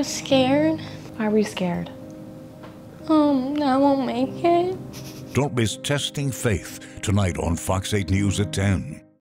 was scared. Why were you scared? I won't make it. Don't miss Testing Faith tonight on Fox 8 News at 10.